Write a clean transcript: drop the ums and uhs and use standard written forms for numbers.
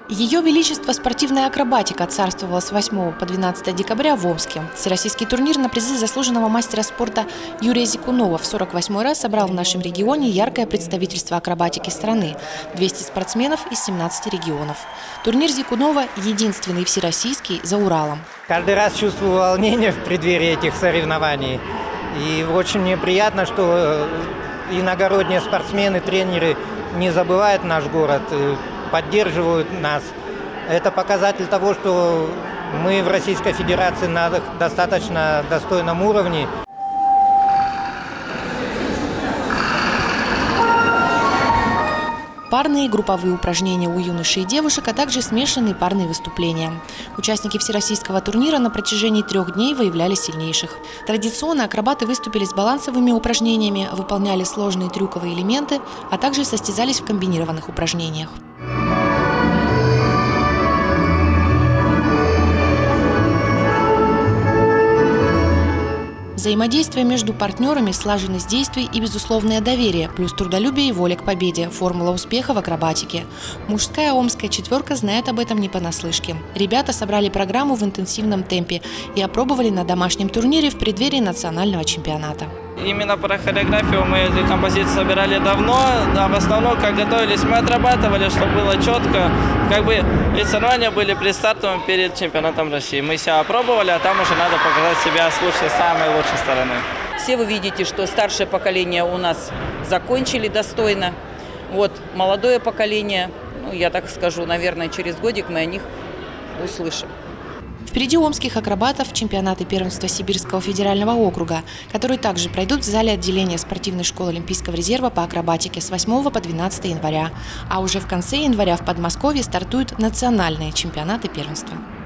Ее Величество спортивная акробатика царствовала с 8 по 12 декабря в Омске. Всероссийский турнир на призы заслуженного мастера спорта Юрия Зикунова в 48-й раз собрал в нашем регионе яркое представительство акробатики страны – 200 спортсменов из 17 регионов. Турнир Зикунова – единственный всероссийский за Уралом. Каждый раз чувствую волнение в преддверии этих соревнований. И очень мне приятно, что иногородние спортсмены, тренеры не забывают наш город, поддерживают нас. Это показатель того, что мы в Российской Федерации на достаточно достойном уровне. Парные и групповые упражнения у юношей и девушек, а также смешанные парные выступления. Участники всероссийского турнира на протяжении 3 дней выявляли сильнейших. Традиционно акробаты выступили с балансовыми упражнениями, выполняли сложные трюковые элементы, а также состязались в комбинированных упражнениях. Взаимодействие между партнерами, слаженность действий и безусловное доверие, плюс трудолюбие и воля к победе – формула успеха в акробатике. Мужская омская четверка знает об этом не понаслышке. Ребята собрали программу в интенсивном темпе и опробовали на домашнем турнире в преддверии национального чемпионата. Именно про хореографию мы эту композицию собирали давно, да, в основном, как готовились, мы отрабатывали, чтобы было четко, и соревнования были предстартовым перед чемпионатом России. Мы себя опробовали, а там уже надо показать себя с лучшей, самой лучшей стороны. Все вы видите, что старшее поколение у нас закончили достойно. Вот молодое поколение, я так скажу, наверное, через годик мы о них услышим. Впереди омских акробатов чемпионаты первенства Сибирского федерального округа, которые также пройдут в зале отделения спортивной школы Олимпийского резерва по акробатике с 8 по 12 января. А уже в конце января в Подмосковье стартуют национальные чемпионаты первенства.